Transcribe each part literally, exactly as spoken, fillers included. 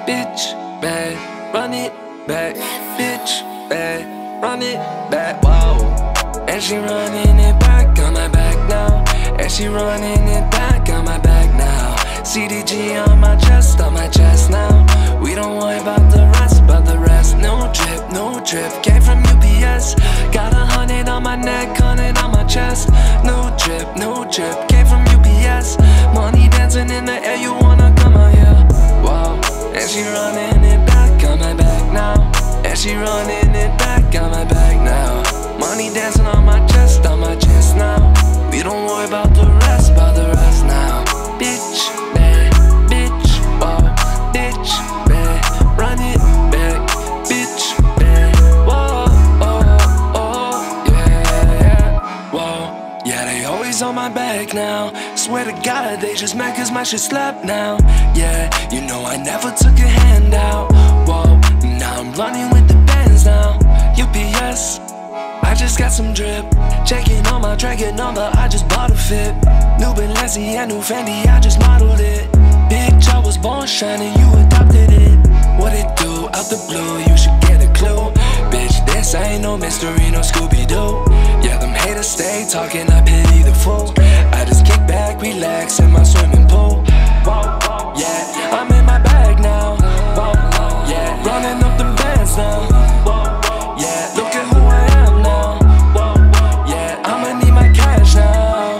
bitch, bad, run it back, bitch, bad, run it back, whoa. And she running it back on my back now. And she running it back on my back now. C D G on my chest, on my chest now. We don't worry about the rest, about the rest. No drip, no drip, came from U P S. Got a hundred on my neck, hundred on my chest. No drip, no drip, came from U P S. Money dancing in the air, you wanna come out here? Wow. And she running it back on my back now. And she running it back on my back now. Money dancing on my chest, on my chest now. We don't worry about the rest, about the rest now. Bitch, bad, bitch, whoa, bitch, bad, run it back, bitch, bad, whoa, oh, oh, yeah, yeah, whoa. Yeah, they always on my back now. Swear to God, they just mad cause my shit slapped now. Yeah, you know I never took a handout. Whoa, now I'm running with the bands now. U P S, I just got some drip. Checking on my tracking number, I just bought a fit. New Balenciaga, new Fendi, I just modeled it. Bitch, I was born shining, you adopted it. What it do? Out the blue, you should get a clue. Bitch, this ain't no mystery, no Scooby-Doo. Yeah, them haters stay talking, I pity the fool. I just kick back, relax in my swimming pool. Whoa, yeah, I'm in my bag now. Whoa, yeah, running up them bands now. Whoa, yeah, look at who I am now. Whoa, yeah, I'ma need my cash now.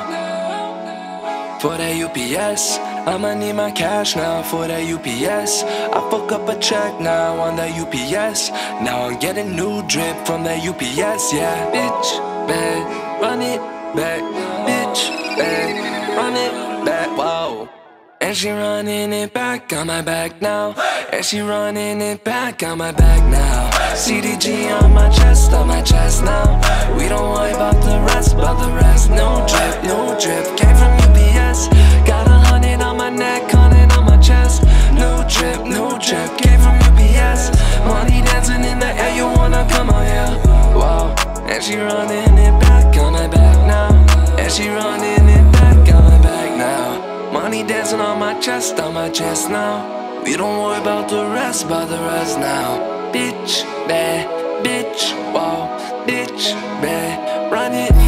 For that U P S, I'ma need my cash now. For that U P S, I fuck up a check now on that U P S. Now I'm getting new drip from that U P S, yeah. Bitch, bad, run it back, bitch, bad, run it back, whoa. And she running it back on my back now. And she running it back on my back now. C D G on my chest, on my chest now. We don't worry about the rest, about the rest. No drip, no drip, came from U P S. Got a hundred on my neck, hundred on my chest. No drip, no drip, came from U P S. Money dancing in the air, you wanna come out here? Wow. And she running it back on my back now. And she running it back on my back now. Money dancing on my chest, on my chest now. We don't worry about the rest, about the rest now. Bitch, bad, bitch, whoa, bitch, bad, run it